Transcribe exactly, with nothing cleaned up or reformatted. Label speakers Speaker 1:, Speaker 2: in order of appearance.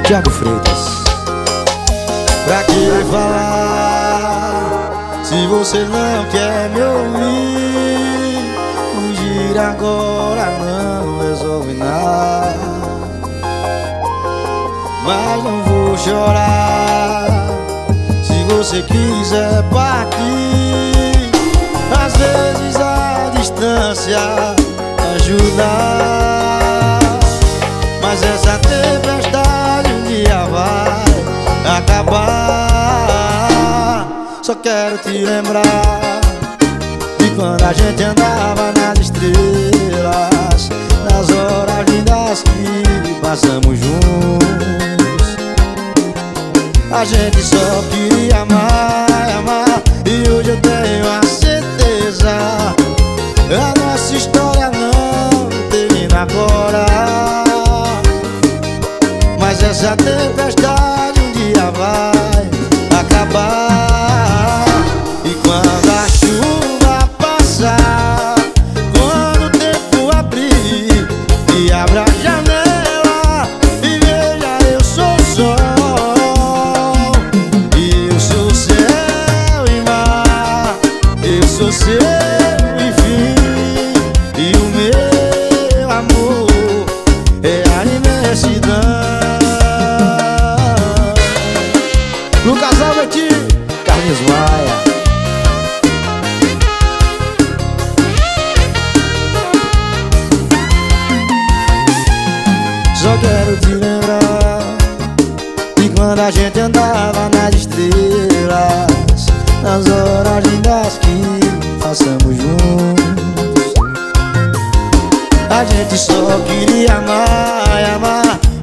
Speaker 1: Thiago Freitas.
Speaker 2: Pra que falar se você não quer me ouvir? Fugir agora não resolve nada, mas não vou chorar se você quiser partir. Às vezes a distância ajuda, mas essa tempestade um dia vai acabar. Só quero te lembrar de quando a gente andava nas estrelas, nas horas lindas que passamos juntos. A gente só queria amar, amar, e hoje eu tenho a certeza a nossa história não termina agora, mas essa tempestade um dia vai acabar. E quando a chuva passar, quando o tempo abrir, e abra a janela e veja, eu sou o sol, e eu sou céu e mar, eu sou seu e fim, e o meu amor é a imensidão.
Speaker 1: Lucas Alberti, Carlinhos Maia.
Speaker 2: Só quero te lembrar de quando a gente andava nas estrelas, nas horas lindas que passamos juntos. A gente só queria amar, amar,